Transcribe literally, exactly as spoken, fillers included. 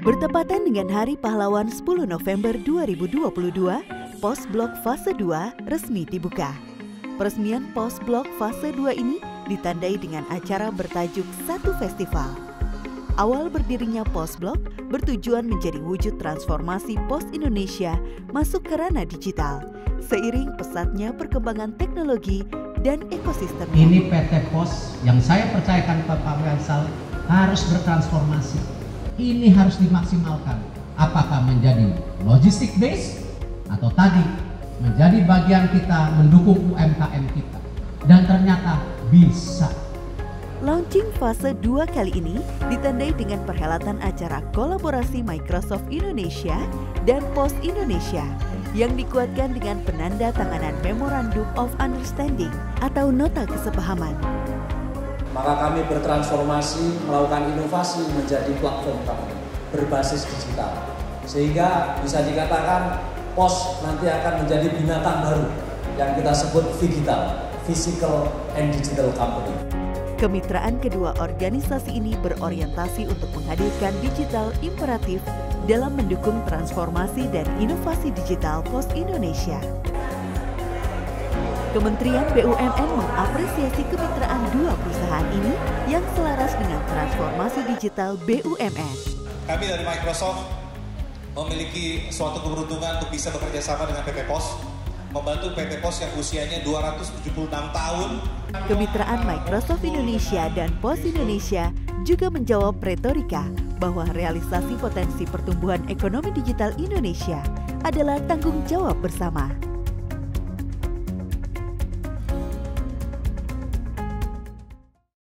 Bertepatan dengan Hari Pahlawan sepuluh November dua ribu dua puluh dua, Pos Blok Fase dua resmi dibuka. Peresmian Pos Blok Fase dua ini ditandai dengan acara bertajuk Satu Festival. Awal berdirinya Pos Blok bertujuan menjadi wujud transformasi pos Indonesia masuk ke ranah digital, seiring pesatnya perkembangan teknologi dan ekosistem. Ini P T Pos yang saya percayakan ke Pak Faisal harus bertransformasi. Ini harus dimaksimalkan. Apakah menjadi logistik base atau tadi menjadi bagian kita mendukung U M K M kita. Dan ternyata bisa. Launching fase dua kali ini ditandai dengan perhelatan acara kolaborasi Microsoft Indonesia dan Pos Indonesia yang dikuatkan dengan penanda tanganan Memorandum of Understanding atau nota kesepahaman. Maka kami bertransformasi, melakukan inovasi menjadi platform kami berbasis digital. Sehingga bisa dikatakan Pos nanti akan menjadi binatang baru yang kita sebut Phygital, Physical and Digital Company. Kemitraan kedua organisasi ini berorientasi untuk menghadirkan digital imperatif dalam mendukung transformasi dan inovasi digital Pos Indonesia. Kementerian B U M N mengapresiasi kemitraan dua perusahaan ini yang selaras dengan transformasi digital B U M N. Kami dari Microsoft memiliki suatu keberuntungan untuk bisa bekerja sama dengan P T Pos, membantu P T Pos yang usianya dua ratus tujuh puluh enam tahun. Kemitraan Microsoft Indonesia dan Pos Indonesia juga menjawab retorika bahwa realisasi potensi pertumbuhan ekonomi digital Indonesia adalah tanggung jawab bersama.